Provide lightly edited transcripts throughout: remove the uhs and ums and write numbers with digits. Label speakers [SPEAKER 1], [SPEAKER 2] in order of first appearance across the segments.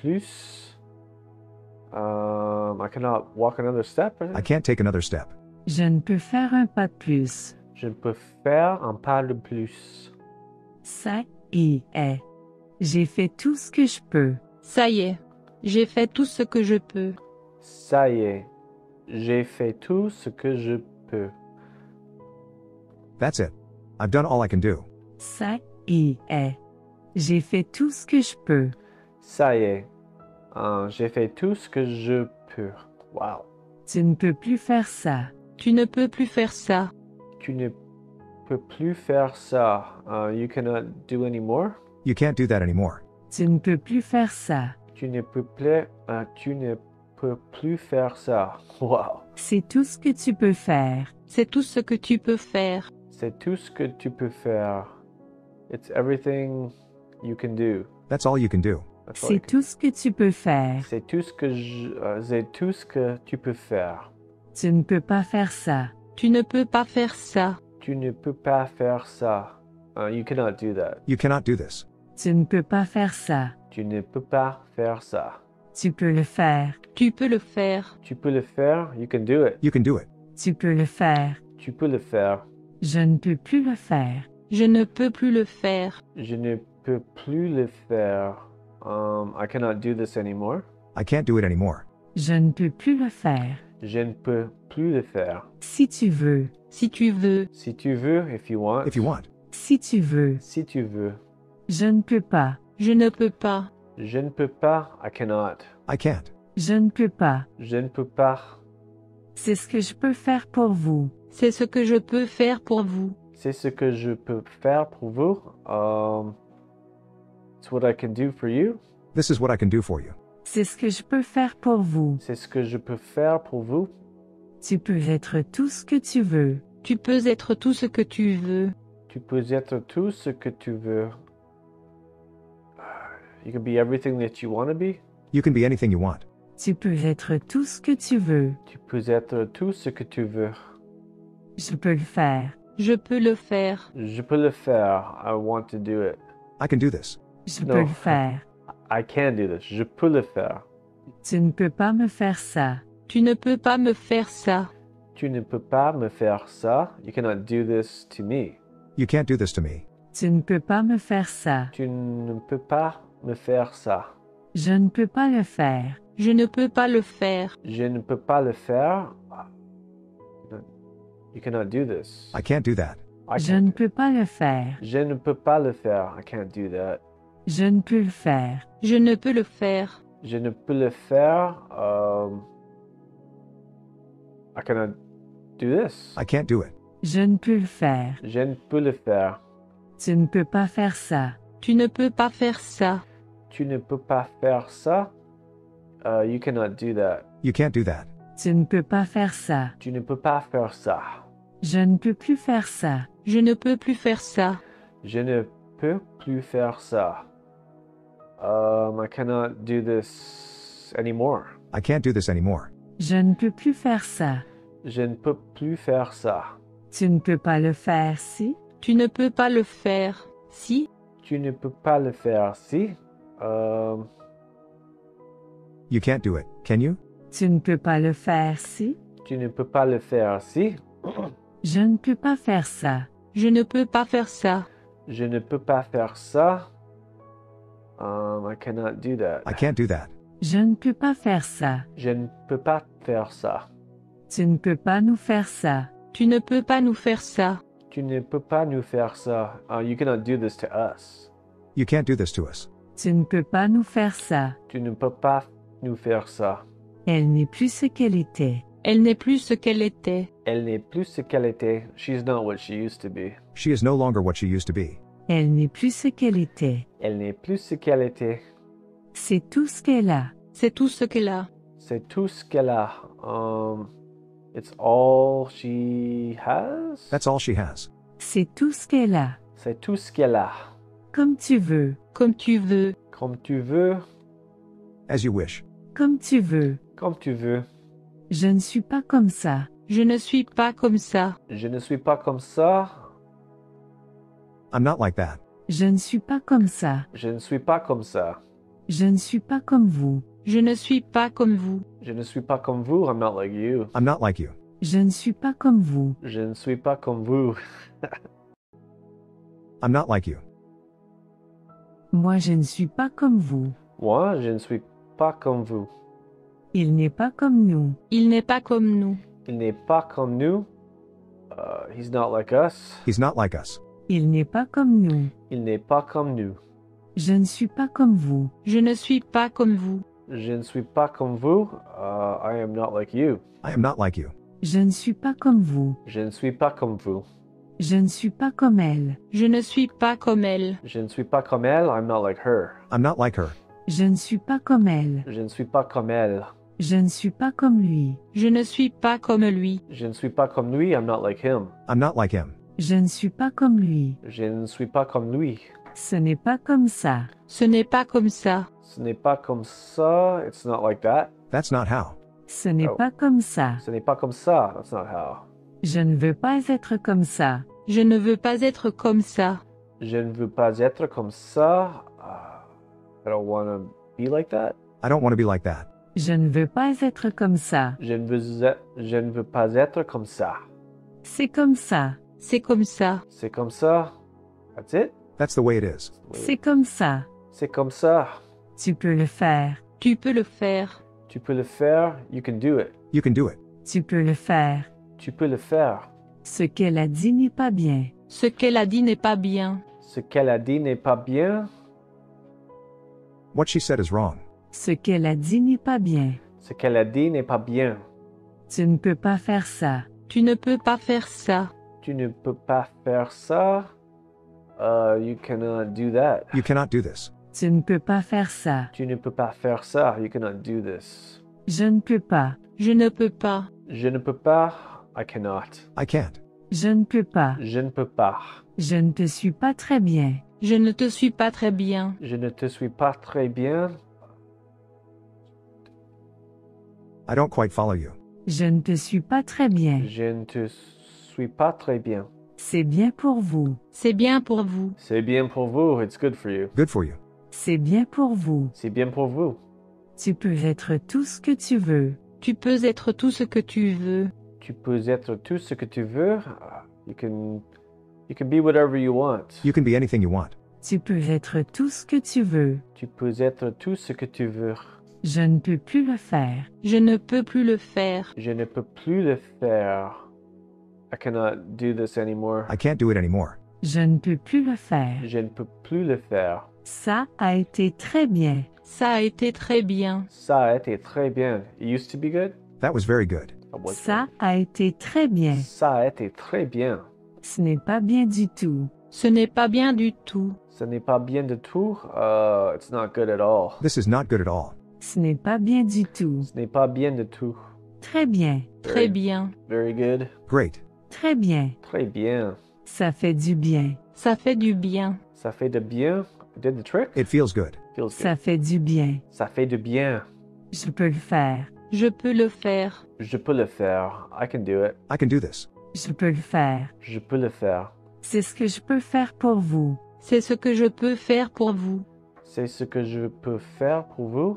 [SPEAKER 1] plus. I cannot walk another step.
[SPEAKER 2] I can't take another step.
[SPEAKER 3] Je ne peux faire un pas de plus.
[SPEAKER 1] Je ne peux faire un pas de plus.
[SPEAKER 3] Ça y est. J'ai fait tout ce que je peux.
[SPEAKER 4] Ça y est, j'ai fait tout ce que je peux.
[SPEAKER 1] Ça y est, j'ai fait tout ce que je peux.
[SPEAKER 2] That's it. I've done all I can do.
[SPEAKER 3] Ça y est. J'ai fait tout ce que je peux.
[SPEAKER 1] Ça y est, j'ai fait tout ce que je peux. Wow.
[SPEAKER 3] Tu ne peux plus faire ça.
[SPEAKER 4] Tu ne peux plus faire ça.
[SPEAKER 1] Tu ne peux plus faire ça. You cannot do any more.
[SPEAKER 2] You can't do that anymore.
[SPEAKER 3] Tu ne peux plus faire ça.
[SPEAKER 1] Tu ne peux plus faire ça. Wow.
[SPEAKER 3] C'est tout ce que tu peux faire.
[SPEAKER 4] C'est tout ce que tu peux faire.
[SPEAKER 1] C'est tout ce que tu peux faire. It's everything you can do.
[SPEAKER 2] That's all you can do.
[SPEAKER 1] That's all
[SPEAKER 3] C'est
[SPEAKER 1] you can-
[SPEAKER 3] tout ce que tu peux faire.
[SPEAKER 1] C'est tout ce que c'est tout ce que tu peux faire.
[SPEAKER 3] Tu ne peux pas faire ça.
[SPEAKER 4] Tu ne peux pas faire ça.
[SPEAKER 1] Tu ne peux pas faire ça. You cannot do that.
[SPEAKER 2] You cannot do this.
[SPEAKER 3] Tu ne peux pas faire ça.
[SPEAKER 1] Tu ne peux pas faire ça.
[SPEAKER 3] Tu peux le faire.
[SPEAKER 4] Tu peux le faire.
[SPEAKER 1] Tu peux le faire. You can do it.
[SPEAKER 2] You can do it.
[SPEAKER 3] Tu peux le faire.
[SPEAKER 1] Tu peux le faire.
[SPEAKER 3] Je ne peux plus le faire.
[SPEAKER 4] Je ne peux plus le faire.
[SPEAKER 1] Je ne peux plus le faire. I cannot do this anymore.
[SPEAKER 2] I can't do it anymore.
[SPEAKER 3] Je ne peux plus le faire.
[SPEAKER 1] Je ne peux plus le faire.
[SPEAKER 3] Si tu veux.
[SPEAKER 4] Si tu veux.
[SPEAKER 1] Si tu veux, if you want.
[SPEAKER 2] If you want.
[SPEAKER 3] Si tu veux.
[SPEAKER 1] Si tu veux.
[SPEAKER 3] Je ne peux pas.
[SPEAKER 4] Je ne peux pas.
[SPEAKER 1] Je ne peux pas. I cannot.
[SPEAKER 2] I can't.
[SPEAKER 3] Je ne peux pas.
[SPEAKER 1] Je ne peux pas.
[SPEAKER 3] C'est ce que je peux faire pour vous.
[SPEAKER 4] C'est ce que je peux faire pour vous.
[SPEAKER 1] C'est ce que je peux faire pour vous. It's what I can do for you.
[SPEAKER 2] This is what I can do for you.
[SPEAKER 3] C'est ce que je peux faire pour vous.
[SPEAKER 1] C'est ce que je peux faire pour vous.
[SPEAKER 3] Tu peux être tout ce que tu veux.
[SPEAKER 4] Tu peux être tout ce que tu veux.
[SPEAKER 1] Tu peux être tout ce que tu veux. You can be everything that you want to be.
[SPEAKER 2] You can be anything you want.
[SPEAKER 3] Tu peux être tout ce que tu veux.
[SPEAKER 1] Tu peux être tout ce que tu veux.
[SPEAKER 3] Je peux le faire.
[SPEAKER 4] Je peux le faire.
[SPEAKER 1] Je peux le faire. I want to do it.
[SPEAKER 2] I can do this.
[SPEAKER 3] Je
[SPEAKER 1] Non.
[SPEAKER 3] peux le faire.
[SPEAKER 1] I can do this. Je peux le faire.
[SPEAKER 3] Tu ne peux pas me faire ça.
[SPEAKER 4] Tu ne peux pas me faire ça.
[SPEAKER 1] Tu ne peux pas me faire ça. You cannot do this to me.
[SPEAKER 2] You can't do this to me.
[SPEAKER 3] Tu ne peux pas me faire ça.
[SPEAKER 1] Tu ne peux pas me faire ça.
[SPEAKER 3] Je ne peux pas le faire.
[SPEAKER 4] Je ne peux pas le faire.
[SPEAKER 1] Je ne peux pas le faire. You cannot do this.
[SPEAKER 2] I can't do that.
[SPEAKER 1] I
[SPEAKER 3] Je
[SPEAKER 1] can't.
[SPEAKER 3] ne peux pas le faire.
[SPEAKER 1] Je ne peux pas le faire. I can't do that.
[SPEAKER 3] Je ne peux le faire.
[SPEAKER 4] Je ne peux le faire.
[SPEAKER 1] Je ne peux le faire. I cannot do this.
[SPEAKER 2] I can't do it.
[SPEAKER 3] Je ne peux le faire.
[SPEAKER 1] Je ne peux le faire.
[SPEAKER 3] Tu ne peux pas faire ça.
[SPEAKER 4] Tu ne peux pas faire ça.
[SPEAKER 1] Tu ne peux pas faire ça. You cannot do that.
[SPEAKER 2] You can't do that.
[SPEAKER 3] Tu ne peux pas faire ça.
[SPEAKER 1] Tu ne peux pas faire ça.
[SPEAKER 3] Je ne peux plus faire ça.
[SPEAKER 4] Je ne peux plus faire ça.
[SPEAKER 1] Je ne peux plus faire ça. I cannot do this anymore.
[SPEAKER 2] I can't do this anymore.
[SPEAKER 3] Je ne peux plus faire ça.
[SPEAKER 1] Je ne peux plus faire ça.
[SPEAKER 3] Tu ne peux pas le faire si.
[SPEAKER 4] Tu ne peux pas le faire. Si.
[SPEAKER 1] Tu ne peux pas le faire si.
[SPEAKER 2] You can't do it, can you?
[SPEAKER 3] Tu ne peux pas le faire si.
[SPEAKER 1] Tu ne peux pas le faire si.
[SPEAKER 3] Je ne peux pas faire ça.
[SPEAKER 4] Je ne peux pas faire ça.
[SPEAKER 1] Je ne peux pas faire ça. I cannot do that.
[SPEAKER 2] I can't do that.
[SPEAKER 3] Je ne peux pas faire ça.
[SPEAKER 1] Je ne peux pas faire ça.
[SPEAKER 3] Tu ne peux pas nous faire ça.
[SPEAKER 4] Tu ne peux pas nous faire ça.
[SPEAKER 1] Tu ne peux pas nous faire ça. You cannot do this to us.
[SPEAKER 2] You can't do this to us.
[SPEAKER 3] Tu ne peux pas nous faire ça.
[SPEAKER 1] Tu ne peux pas nous faire ça.
[SPEAKER 3] Elle n'est plus ce qu'elle était.
[SPEAKER 4] Elle n'est plus ce qu'elle était.
[SPEAKER 1] Elle n'est plus ce qu'elle était. She's not what she used to be.
[SPEAKER 2] She is no longer what she used to be.
[SPEAKER 3] Elle n'est plus ce qu'elle était.
[SPEAKER 1] Elle n'est plus ce qu'elle était.
[SPEAKER 3] C'est tout ce qu'elle a.
[SPEAKER 4] C'est tout ce qu'elle a.
[SPEAKER 1] C'est tout ce qu'elle a. It's all she has.
[SPEAKER 2] That's all she has.
[SPEAKER 3] C'est tout ce qu'elle a.
[SPEAKER 1] C'est tout ce qu'elle a.
[SPEAKER 3] Comme tu veux.
[SPEAKER 4] Comme tu veux.
[SPEAKER 1] Comme tu veux.
[SPEAKER 2] As you wish.
[SPEAKER 3] Comme tu veux.
[SPEAKER 1] Comme tu veux.
[SPEAKER 3] Je ne suis pas comme ça.
[SPEAKER 4] Je ne suis pas comme ça.
[SPEAKER 1] Je ne suis pas comme ça.
[SPEAKER 2] I'm not like that.
[SPEAKER 3] Je ne suis pas comme ça.
[SPEAKER 1] Je ne suis pas comme ça.
[SPEAKER 3] Je ne suis pas comme vous.
[SPEAKER 4] Je ne suis pas comme vous.
[SPEAKER 1] Je ne suis pas comme vous. I'm not like you.
[SPEAKER 2] I'm not like you.
[SPEAKER 3] Je ne suis pas comme vous.
[SPEAKER 1] Je ne suis pas comme vous.
[SPEAKER 2] I'm not like you.
[SPEAKER 3] Moi je ne suis pas comme vous.
[SPEAKER 1] Moi, je ne suis pas comme vous.
[SPEAKER 3] Il n'est pas comme nous.
[SPEAKER 4] Il n'est pas comme nous.
[SPEAKER 1] Il n'est pas comme nous. He's not like us.
[SPEAKER 2] He's not like us.
[SPEAKER 3] Il n'est pas comme nous.
[SPEAKER 1] Il n'est pas comme nous.
[SPEAKER 3] Je ne suis pas comme vous.
[SPEAKER 4] Je ne suis pas comme vous.
[SPEAKER 1] Je ne suis pas comme vous. I am not like you.
[SPEAKER 2] I am not like you.
[SPEAKER 3] Je ne suis pas comme vous.
[SPEAKER 1] Je ne suis pas comme vous.
[SPEAKER 3] Je ne suis pas comme elle.
[SPEAKER 4] Je ne suis pas comme elle.
[SPEAKER 1] Je ne suis pas comme elle. I'm not like her.
[SPEAKER 2] I'm not like her.
[SPEAKER 3] Je ne suis pas comme elle.
[SPEAKER 1] Je ne suis pas comme elle.
[SPEAKER 3] Je ne suis pas comme lui.
[SPEAKER 4] Je ne suis pas comme lui.
[SPEAKER 1] Je ne suis pas comme lui. I'm not like him.
[SPEAKER 2] I'm not like him.
[SPEAKER 3] Je ne suis pas comme lui.
[SPEAKER 1] Je ne suis pas comme lui.
[SPEAKER 3] Ce n'est pas comme ça.
[SPEAKER 4] Ce n'est pas comme ça.
[SPEAKER 1] Ce n'est pas comme ça. It's not like that.
[SPEAKER 2] That's not how.
[SPEAKER 3] Ce n'est
[SPEAKER 1] Oh.
[SPEAKER 3] pas comme ça.
[SPEAKER 1] Ce n'est pas comme ça. That's not how.
[SPEAKER 3] Je ne veux pas être comme ça.
[SPEAKER 4] Je ne veux pas être comme ça.
[SPEAKER 1] Je ne veux pas être comme ça. I don't want to be like that.
[SPEAKER 2] I don't want to be like that.
[SPEAKER 3] Je ne veux pas être comme ça.
[SPEAKER 1] Je ne veux pas être comme ça.
[SPEAKER 3] C'est comme ça.
[SPEAKER 4] C'est comme ça.
[SPEAKER 1] C'est comme ça. That's it.
[SPEAKER 2] That's the way it is.
[SPEAKER 3] C'est comme ça.
[SPEAKER 1] C'est comme ça.
[SPEAKER 3] Tu peux le faire.
[SPEAKER 4] Tu peux le faire.
[SPEAKER 1] Tu peux le faire. You can do it.
[SPEAKER 2] You can do it.
[SPEAKER 3] Tu peux le faire.
[SPEAKER 1] Tu peux le faire.
[SPEAKER 3] Ce qu'elle a dit n'est pas bien.
[SPEAKER 4] Ce qu'elle a dit n'est pas bien.
[SPEAKER 1] Ce qu'elle a dit n'est pas bien.
[SPEAKER 2] What she said is wrong.
[SPEAKER 3] Ce qu'elle a dit n'est pas bien.
[SPEAKER 1] Ce qu'elle a dit n'est pas bien.
[SPEAKER 3] Tu ne peux pas faire ça.
[SPEAKER 4] Tu ne peux pas faire ça.
[SPEAKER 1] Tu ne peux pas faire ça. You cannot do that.
[SPEAKER 2] You cannot do this.
[SPEAKER 3] Tu ne peux pas faire ça.
[SPEAKER 1] Tu ne peux pas faire ça. You cannot do this.
[SPEAKER 3] Je ne peux pas.
[SPEAKER 4] Je ne peux pas.
[SPEAKER 1] Je ne peux pas. I cannot.
[SPEAKER 2] I can't.
[SPEAKER 3] Je ne peux pas.
[SPEAKER 1] Je ne peux pas.
[SPEAKER 3] Je ne te suis pas très bien.
[SPEAKER 4] Je ne te suis pas très bien.
[SPEAKER 1] Je ne te suis pas très bien.
[SPEAKER 2] I don't quite follow you.
[SPEAKER 3] Je ne te suis pas très bien.
[SPEAKER 1] Je ne te suis pas très bien.
[SPEAKER 3] C'est bien pour vous.
[SPEAKER 4] C'est bien pour vous.
[SPEAKER 1] C'est bien pour vous. It's good for you.
[SPEAKER 2] Good for you.
[SPEAKER 3] C'est bien pour vous.
[SPEAKER 1] C'est bien pour vous.
[SPEAKER 3] Tu peux être tout ce que tu veux.
[SPEAKER 4] Tu peux être tout ce que tu veux.
[SPEAKER 1] Tu peux être tout ce que tu veux. You can be whatever you want.
[SPEAKER 2] You can be anything you want.
[SPEAKER 3] Tu peux être tout ce que tu veux.
[SPEAKER 1] Tu peux être tout ce que tu veux.
[SPEAKER 3] Je ne peux plus le faire.
[SPEAKER 4] Je ne peux plus le faire.
[SPEAKER 1] Je ne peux plus le faire. I cannot do this anymore.
[SPEAKER 2] I can't do it anymore.
[SPEAKER 3] Je ne peux plus le faire.
[SPEAKER 1] Je ne peux plus le faire.
[SPEAKER 3] Ça a été très bien.
[SPEAKER 4] Ça a été très bien.
[SPEAKER 1] Ça a été très bien. It used to be good.
[SPEAKER 2] That was very good.
[SPEAKER 1] It was
[SPEAKER 3] Ça a été très bien.
[SPEAKER 1] good. Ça a été très bien.
[SPEAKER 3] Ce n'est pas bien du tout.
[SPEAKER 4] Ce n'est pas bien du tout.
[SPEAKER 1] Ce n'est pas bien du tout. It's not good at all.
[SPEAKER 2] This is not good at all.
[SPEAKER 3] Ce n'est pas bien du tout.
[SPEAKER 1] Ce n'est pas bien du tout.
[SPEAKER 3] Très bien.
[SPEAKER 4] Très bien.
[SPEAKER 1] Very good.
[SPEAKER 2] Great.
[SPEAKER 3] Très bien.
[SPEAKER 1] Très bien.
[SPEAKER 3] Ça fait du bien.
[SPEAKER 4] Ça fait du bien.
[SPEAKER 1] Ça fait de bien. Did the trick?
[SPEAKER 2] It feels good.
[SPEAKER 1] Feels
[SPEAKER 3] Ça
[SPEAKER 1] good.
[SPEAKER 3] fait du bien.
[SPEAKER 1] Ça fait de bien.
[SPEAKER 3] Je peux le faire.
[SPEAKER 4] Je peux le faire.
[SPEAKER 1] Je peux le faire. I can do it.
[SPEAKER 2] I can do this.
[SPEAKER 3] Je peux le faire.
[SPEAKER 1] Je peux le faire.
[SPEAKER 3] C'est ce que je peux faire pour vous.
[SPEAKER 4] C'est ce que je peux faire pour vous.
[SPEAKER 1] C'est ce que je peux faire pour vous.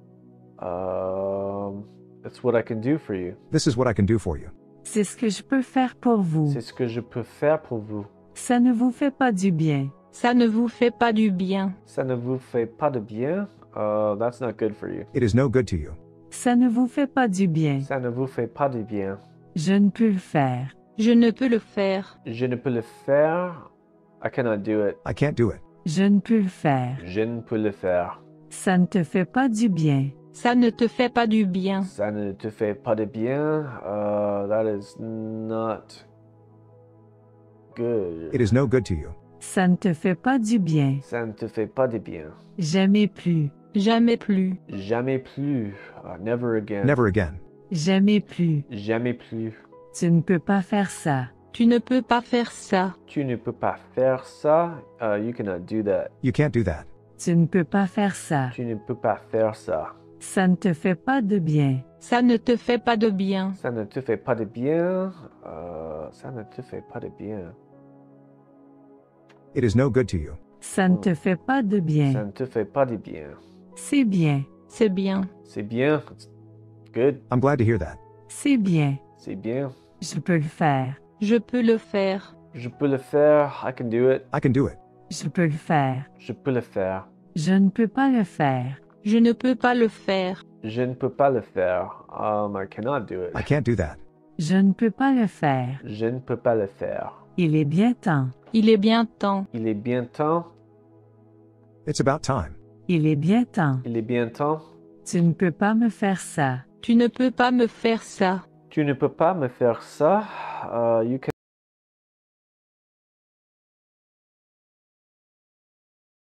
[SPEAKER 1] It's what I can do for you.
[SPEAKER 2] This is what I can do for you.
[SPEAKER 3] C'est ce que je peux faire pour vous.
[SPEAKER 1] C'est ce que je peux faire pour vous.
[SPEAKER 3] Ça ne vous fait pas du bien.
[SPEAKER 4] Ça ne vous fait pas du bien.
[SPEAKER 1] Ça ne vous fait pas de bien. That's not good for you.
[SPEAKER 2] It is no good to you.
[SPEAKER 3] Ça ne vous fait pas du bien.
[SPEAKER 1] Ça ne vous fait pas de bien.
[SPEAKER 3] Je ne peux le faire.
[SPEAKER 4] Je ne peux le faire.
[SPEAKER 1] Je ne peux le faire. I cannot do it.
[SPEAKER 2] I can't do it.
[SPEAKER 3] Je ne peux le faire.
[SPEAKER 1] Je ne peux le faire.
[SPEAKER 3] Ça ne te fait pas du bien.
[SPEAKER 4] Ça ne te fait pas du bien.
[SPEAKER 1] Ça ne te fait pas de bien. That is not good.
[SPEAKER 2] It is no good to you.
[SPEAKER 3] Ça ne te fait pas du bien.
[SPEAKER 1] Ça ne te fait pas de bien.
[SPEAKER 3] Jamais plus.
[SPEAKER 4] Jamais plus.
[SPEAKER 1] Jamais plus. Never again.
[SPEAKER 2] Never again.
[SPEAKER 3] Jamais plus.
[SPEAKER 1] Jamais plus.
[SPEAKER 3] Tu ne peux pas faire ça.
[SPEAKER 4] Tu ne peux pas faire ça.
[SPEAKER 1] Tu ne peux pas faire ça. You cannot do that.
[SPEAKER 2] You can't do that.
[SPEAKER 3] Tu ne peux pas faire ça.
[SPEAKER 1] Tu ne peux pas faire ça.
[SPEAKER 3] Ça ne te fait pas de bien.
[SPEAKER 4] Ça ne te fait pas de bien.
[SPEAKER 1] Ça ne te fait pas de bien. Ça ne te fait pas de bien.
[SPEAKER 2] It is no good to you.
[SPEAKER 3] Ça ne te fait pas de
[SPEAKER 1] Ça
[SPEAKER 3] bien.
[SPEAKER 1] ne te fait pas de bien.
[SPEAKER 3] C'est bien.
[SPEAKER 4] C'est bien.
[SPEAKER 1] C'est bien. It's good.
[SPEAKER 2] I'm glad to hear that.
[SPEAKER 3] C'est bien.
[SPEAKER 1] C'est bien.
[SPEAKER 3] Je peux le faire.
[SPEAKER 4] Je peux le faire.
[SPEAKER 1] Je peux le faire. I can do it.
[SPEAKER 2] I can do it.
[SPEAKER 3] Je peux le faire.
[SPEAKER 1] Je peux le faire.
[SPEAKER 3] Je ne peux pas le faire.
[SPEAKER 4] Je ne peux pas le faire.
[SPEAKER 1] Je ne peux pas le faire. I cannot do it.
[SPEAKER 2] I can't do that.
[SPEAKER 3] Je ne peux pas le faire.
[SPEAKER 1] Je ne peux pas le faire.
[SPEAKER 3] Il est bien temps.
[SPEAKER 4] Il est bien temps.
[SPEAKER 1] Il est bien temps.
[SPEAKER 2] It's about time.
[SPEAKER 3] Il est bien temps.
[SPEAKER 1] Il est bien temps.
[SPEAKER 3] Tu ne peux pas me faire ça.
[SPEAKER 4] Tu ne peux pas me faire ça.
[SPEAKER 1] Tu ne peux pas me faire ça. You can